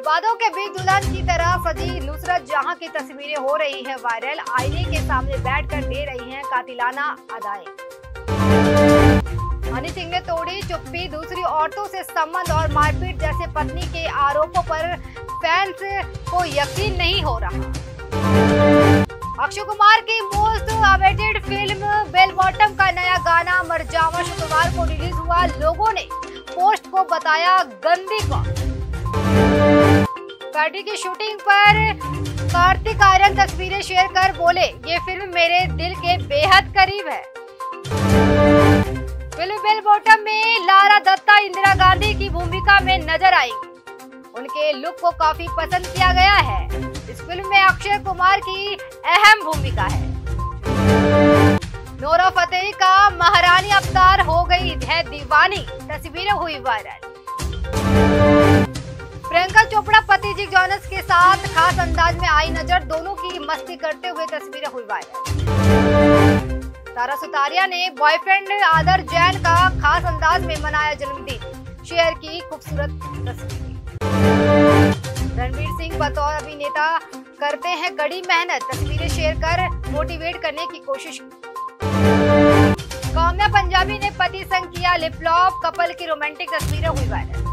विवादों के बीच दुल्हन की तरह सजी नुसरत जहां की तस्वीरें हो रही है वायरल। आईने के सामने बैठकर दे रही हैं कातिलाना अदाएं। हनी सिंह ने तोड़ी चुप्पी, दूसरी औरतों से संबंध और मारपीट जैसे पत्नी के आरोपों पर फैंस को यकीन नहीं हो रहा। अक्षय कुमार की most awaited film bell bottom का नया गाना मर जावा शुक्रवार को रिलीज हुआ। लोगों ने पोस्ट को बताया गंदी कॉपी। पार्टी की शूटिंग पर कार्तिक आर्यन तस्वीरें शेयर कर बोले, ये फिल्म मेरे दिल के बेहद करीब है। फिल्म बेल बॉटम में लारा दत्ता इंदिरा गांधी की भूमिका में नजर आई। उनके लुक को काफी पसंद किया गया है। इस फिल्म में अक्षय कुमार की अहम भूमिका है। नोरा फतेही का महारानी अवतार हो गई है दीवानी, तस्वीरें हुई वायरल। प्रियंका चोपड़ा पति जिक जॉनस के साथ खास अंदाज में आई नजर, दोनों की मस्ती करते हुए तस्वीरें हुई वायरल। तारा सुतारिया ने बॉयफ्रेंड आदर जैन का खास अंदाज में मनाया जन्मदिन, शेयर की खूबसूरत तस्वीरें। रणवीर सिंह बतौर अभिनेता करते हैं कड़ी मेहनत, तस्वीरें शेयर कर मोटिवेट करने की कोशिश। काम्या पंजाबी ने पति संग किया लिप लॉक, कपल की रोमांटिक तस्वीरें हुई वायरल।